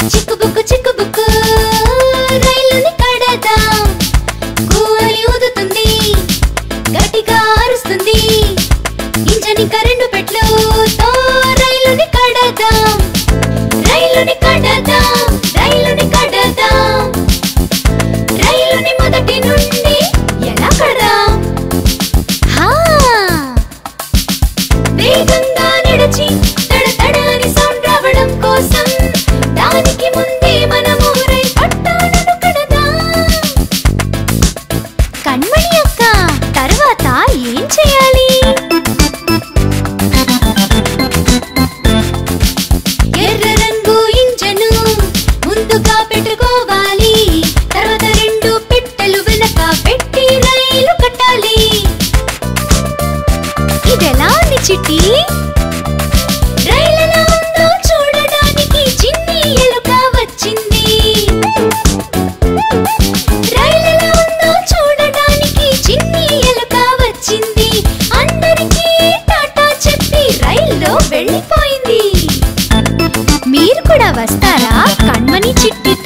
చిక్కుబుక్కు చిక్కుబుక్కు రైలుని కడదాం. కూలి ఊదుతుంది, గట్టిగా అరుస్తుంది, ఇంజన్ ఇంకా 2 పెట్లుతో రైలుని కడదాం. రైలుని కడదాం, రైలుని కడదాం. రైలుని మొదటి నుండి ఎలా కడదాం? వేగంగా నడిచి తడతడని సౌండ్ రావడం కోసం దానికి ముందే మనము రైలు పట్టాలను కడదాం. కణ్మణి అక్క, తర్వాత ఏం చేయాలి? ఎర్ర రంగు ఇంజను ముందుగా పెట్టుకోవాలి. తర్వాత 2 పెట్టెలు వెనక పెట్టి రైలు కట్టాలి. ఇదెలా ఉంది చిట్టి? రైలులా ఉందో చూడడానికి చిన్ని ఎలుక వచ్చింది. రైలులా ఉందో చూడడానికి చిన్ని ఎలుక వచ్చింది. అందరికీ టాటా చెప్పి రైల్లో వెళ్ళిపోయింది. మీరు కూడా వస్తారా కణ్మణి చిట్టి